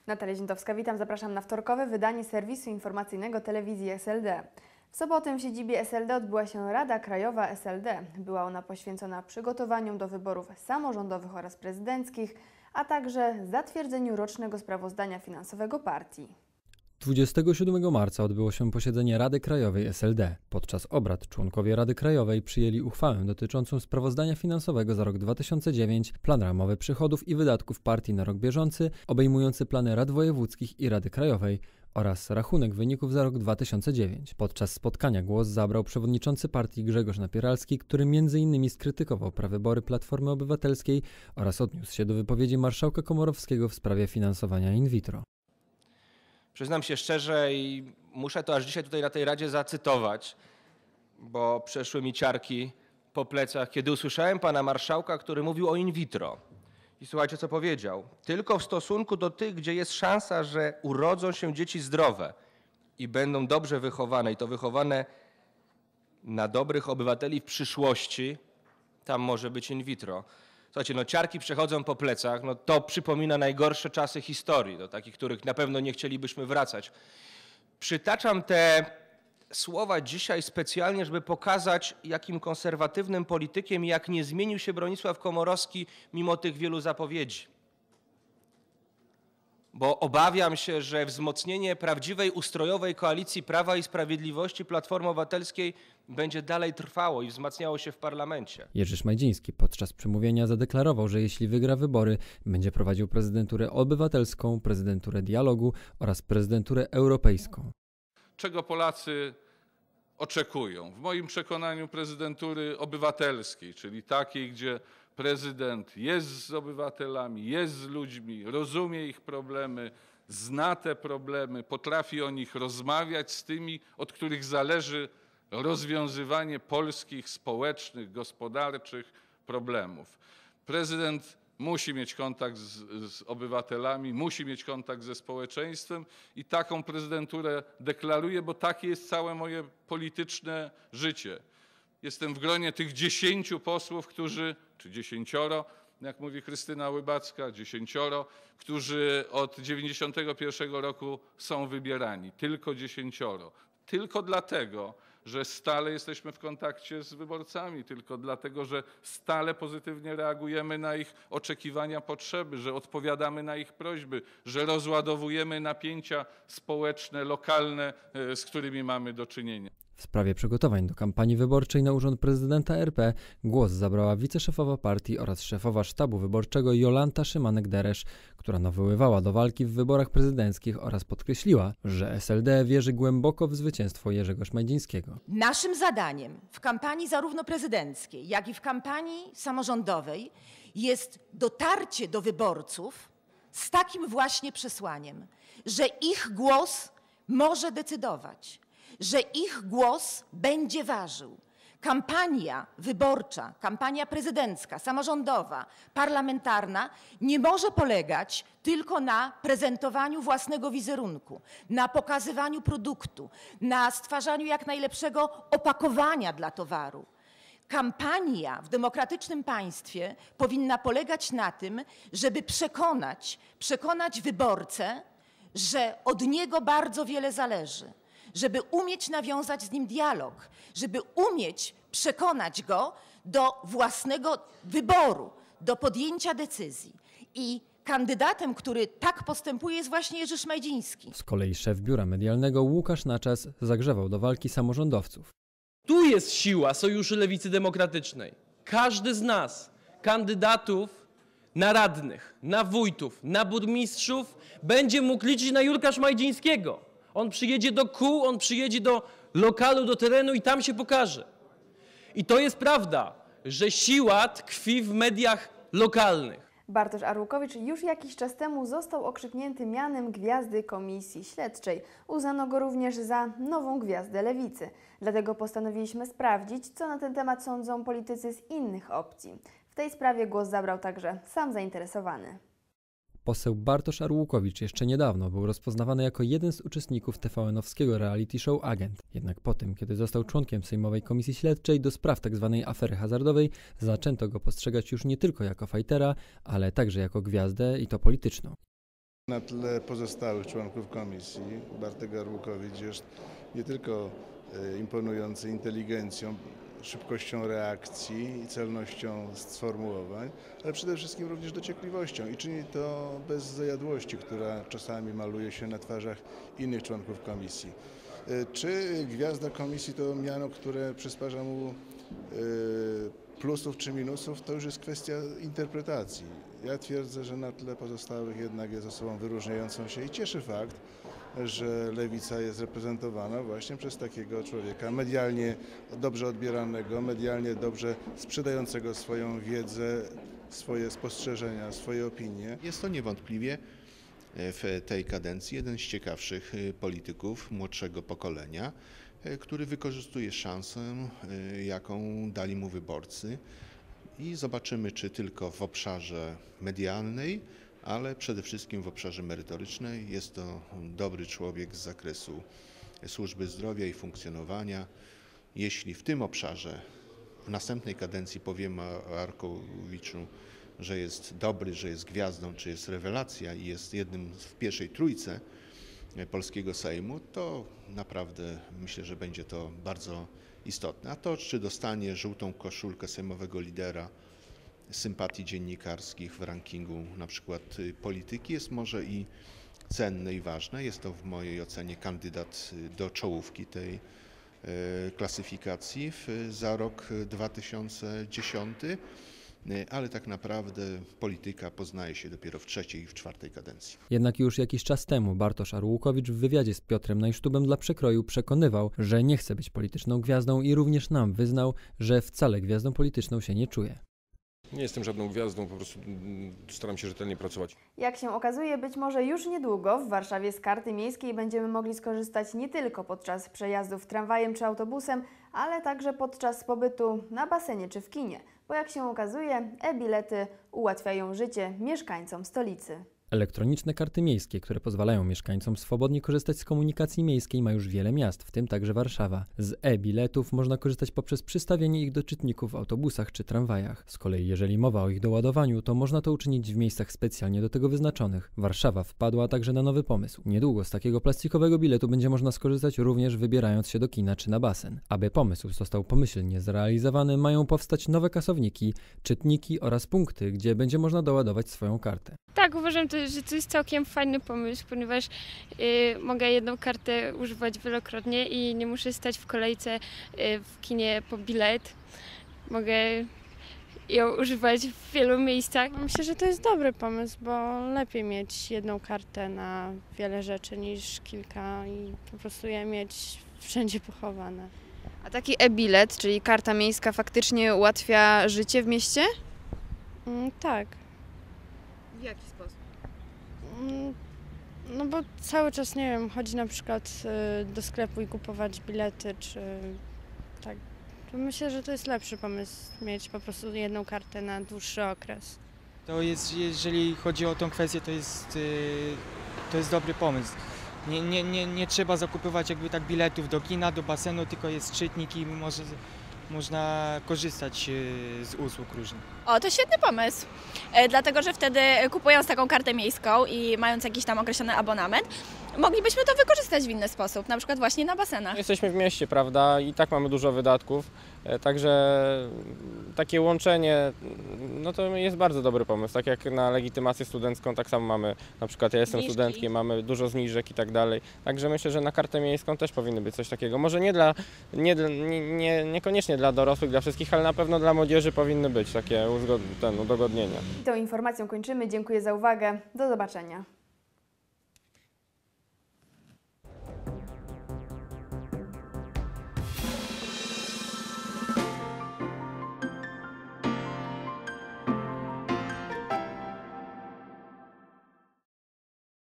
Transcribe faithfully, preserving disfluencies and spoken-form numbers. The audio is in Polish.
Natalia Ziętowska, witam. Zapraszam na wtorkowe wydanie serwisu informacyjnego telewizji S L D. W sobotę w siedzibie S L D odbyła się Rada Krajowa S L D. Była ona poświęcona przygotowaniom do wyborów samorządowych oraz prezydenckich, a także zatwierdzeniu rocznego sprawozdania finansowego partii. dwudziestego siódmego marca odbyło się posiedzenie Rady Krajowej S L D. Podczas obrad członkowie Rady Krajowej przyjęli uchwałę dotyczącą sprawozdania finansowego za rok dwa tysiące dziewięć, plan ramowy przychodów i wydatków partii na rok bieżący, obejmujący plany rad wojewódzkich i Rady Krajowej oraz rachunek wyników za rok dwa tysiące dziewięć. Podczas spotkania głos zabrał przewodniczący partii Grzegorz Napieralski, który między innymi skrytykował prawybory Platformy Obywatelskiej oraz odniósł się do wypowiedzi marszałka Komorowskiego w sprawie finansowania in vitro. Przyznam się szczerze i muszę to aż dzisiaj tutaj na tej Radzie zacytować, bo przeszły mi ciarki po plecach, kiedy usłyszałem pana marszałka, który mówił o in vitro. I słuchajcie, co powiedział. Tylko w stosunku do tych, gdzie jest szansa, że urodzą się dzieci zdrowe i będą dobrze wychowane, i to wychowane na dobrych obywateli w przyszłości, tam może być in vitro. Słuchajcie, no ciarki przechodzą po plecach, no to przypomina najgorsze czasy historii, do takich, których na pewno nie chcielibyśmy wracać. Przytaczam te słowa dzisiaj specjalnie, żeby pokazać, jakim konserwatywnym politykiem i jak nie zmienił się Bronisław Komorowski mimo tych wielu zapowiedzi. Bo obawiam się, że wzmocnienie prawdziwej ustrojowej koalicji Prawa i Sprawiedliwości Platformy Obywatelskiej będzie dalej trwało i wzmacniało się w parlamencie. Jerzy Szmajdziński podczas przemówienia zadeklarował, że jeśli wygra wybory, będzie prowadził prezydenturę obywatelską, prezydenturę dialogu oraz prezydenturę europejską. Czego Polacy oczekują? W moim przekonaniu prezydentury obywatelskiej, czyli takiej, gdzie prezydent jest z obywatelami, jest z ludźmi, rozumie ich problemy, zna te problemy, potrafi o nich rozmawiać z tymi, od których zależy rozwiązywanie polskich społecznych, gospodarczych problemów. Prezydent musi mieć kontakt z, z obywatelami, musi mieć kontakt ze społeczeństwem i taką prezydenturę deklaruję, bo takie jest całe moje polityczne życie. Jestem w gronie tych dziesięciu posłów, którzy, czy dziesięcioro, jak mówi Krystyna Łybacka, dziesięcioro, którzy od dziewięćdziesiątego pierwszego roku są wybierani. Tylko dziesięcioro. Tylko dlatego, że stale jesteśmy w kontakcie z wyborcami, tylko dlatego, że stale pozytywnie reagujemy na ich oczekiwania, potrzeby, że odpowiadamy na ich prośby, że rozładowujemy napięcia społeczne, lokalne, z którymi mamy do czynienia. W sprawie przygotowań do kampanii wyborczej na urząd prezydenta R P głos zabrała wiceszefowa partii oraz szefowa sztabu wyborczego Jolanta Szymanek-Deresz, która nawoływała do walki w wyborach prezydenckich oraz podkreśliła, że S L D wierzy głęboko w zwycięstwo Jerzego Szmajdzińskiego. Naszym zadaniem w kampanii zarówno prezydenckiej, jak i w kampanii samorządowej jest dotarcie do wyborców z takim właśnie przesłaniem, że ich głos może decydować, że ich głos będzie ważył. Kampania wyborcza, kampania prezydencka, samorządowa, parlamentarna nie może polegać tylko na prezentowaniu własnego wizerunku, na pokazywaniu produktu, na stwarzaniu jak najlepszego opakowania dla towaru. Kampania w demokratycznym państwie powinna polegać na tym, żeby przekonać, przekonać wyborcę, że od niego bardzo wiele zależy, żeby umieć nawiązać z nim dialog, żeby umieć przekonać go do własnego wyboru, do podjęcia decyzji. I kandydatem, który tak postępuje, jest właśnie Jerzy Szmajdziński. Z kolei szef biura medialnego Łukasz Naczas zagrzewał do walki samorządowców. Tu jest siła Sojuszu Lewicy Demokratycznej. Każdy z nas, kandydatów na radnych, na wójtów, na burmistrzów, będzie mógł liczyć na Jurka Szmajdzińskiego. On przyjedzie do kół, on przyjedzie do lokalu, do terenu i tam się pokaże. I to jest prawda, że siła tkwi w mediach lokalnych. Bartosz Arłukowicz już jakiś czas temu został okrzyknięty mianem gwiazdy Komisji Śledczej. Uznano go również za nową gwiazdę lewicy. Dlatego postanowiliśmy sprawdzić, co na ten temat sądzą politycy z innych opcji. W tej sprawie głos zabrał także sam zainteresowany. Poseł Bartosz Arłukowicz jeszcze niedawno był rozpoznawany jako jeden z uczestników T V N-owskiego reality show Agent. Jednak po tym, kiedy został członkiem Sejmowej Komisji Śledczej do spraw tzw. afery hazardowej, zaczęto go postrzegać już nie tylko jako fajtera, ale także jako gwiazdę i to polityczną. Na tle pozostałych członków komisji Bartek Arłukowicz jest nie tylko imponujący inteligencją, szybkością reakcji i celnością sformułowań, ale przede wszystkim również dociekliwością i czyni to bez zajadłości, która czasami maluje się na twarzach innych członków komisji. Czy gwiazda komisji to miano, które przysparza mu plusów czy minusów, to już jest kwestia interpretacji. Ja twierdzę, że na tle pozostałych jednak jest osobą wyróżniającą się i cieszy fakt, że lewica jest reprezentowana właśnie przez takiego człowieka medialnie dobrze odbieranego, medialnie dobrze sprzedającego swoją wiedzę, swoje spostrzeżenia, swoje opinie. Jest to niewątpliwie w tej kadencji jeden z ciekawszych polityków młodszego pokolenia, który wykorzystuje szansę, jaką dali mu wyborcy i zobaczymy, czy tylko w obszarze medialnej, ale przede wszystkim w obszarze merytorycznej. Jest to dobry człowiek z zakresu służby zdrowia i funkcjonowania. Jeśli w tym obszarze w następnej kadencji powiemy o Arłukowiczu, że jest dobry, że jest gwiazdą, czy jest rewelacja i jest jednym w pierwszej trójce polskiego Sejmu, to naprawdę myślę, że będzie to bardzo istotne. A to, czy dostanie żółtą koszulkę sejmowego lidera sympatii dziennikarskich w rankingu na przykład polityki, jest może i cenne i ważne. Jest to w mojej ocenie kandydat do czołówki tej klasyfikacji za rok dwa tysiące dziesiąty, ale tak naprawdę polityka poznaje się dopiero w trzeciej i w czwartej kadencji. Jednak już jakiś czas temu Bartosz Arłukowicz w wywiadzie z Piotrem Najsztubem dla Przekroju przekonywał, że nie chce być polityczną gwiazdą i również nam wyznał, że wcale gwiazdą polityczną się nie czuje. Nie jestem żadną gwiazdą, po prostu staram się rzetelnie pracować. Jak się okazuje, być może już niedługo w Warszawie z karty miejskiej będziemy mogli skorzystać nie tylko podczas przejazdów tramwajem czy autobusem, ale także podczas pobytu na basenie czy w kinie, bo jak się okazuje, e-bilety ułatwiają życie mieszkańcom stolicy. Elektroniczne karty miejskie, które pozwalają mieszkańcom swobodnie korzystać z komunikacji miejskiej, ma już wiele miast, w tym także Warszawa. Z e-biletów można korzystać poprzez przystawienie ich do czytników w autobusach czy tramwajach. Z kolei jeżeli mowa o ich doładowaniu, to można to uczynić w miejscach specjalnie do tego wyznaczonych. Warszawa wpadła także na nowy pomysł. Niedługo z takiego plastikowego biletu będzie można skorzystać również wybierając się do kina czy na basen. Aby pomysł został pomyślnie zrealizowany, mają powstać nowe kasowniki, czytniki oraz punkty, gdzie będzie można doładować swoją kartę. Tak, uważam, to, że to jest całkiem fajny pomysł, ponieważ y, mogę jedną kartę używać wielokrotnie i nie muszę stać w kolejce y, w kinie po bilet. Mogę ją używać w wielu miejscach. Myślę, że to jest dobry pomysł, bo lepiej mieć jedną kartę na wiele rzeczy niż kilka i po prostu je mieć wszędzie pochowane. A taki e-bilet, czyli karta miejska, faktycznie ułatwia życie w mieście? Mm, tak. W jaki sposób? Mm, no bo cały czas, nie wiem, chodzi na przykład y, do sklepu i kupować bilety, czy tak. To myślę, że to jest lepszy pomysł, mieć po prostu jedną kartę na dłuższy okres. To jest, jeżeli chodzi o tą kwestię, to jest, y, to jest dobry pomysł. Nie, nie, nie, nie trzeba zakupywać jakby tak biletów do kina, do basenu, tylko jest czytnik i może, można korzystać y, z usług różnych. O, to świetny pomysł, e, dlatego że wtedy kupując taką kartę miejską i mając jakiś tam określony abonament, moglibyśmy to wykorzystać w inny sposób, na przykład właśnie na basenach. Jesteśmy w mieście, prawda, i tak mamy dużo wydatków, e, także takie łączenie, no to jest bardzo dobry pomysł. Tak jak na legitymację studencką, tak samo mamy, na przykład ja jestem Zniżki. studentkiem, mamy dużo zniżek i tak dalej, także myślę, że na kartę miejską też powinny być coś takiego. Może nie dla, nie, nie, nie, niekoniecznie dla dorosłych, dla wszystkich, ale na pewno dla młodzieży powinny być takie uzgod- ten, udogodnienia. I tą informacją kończymy. Dziękuję za uwagę. Do zobaczenia.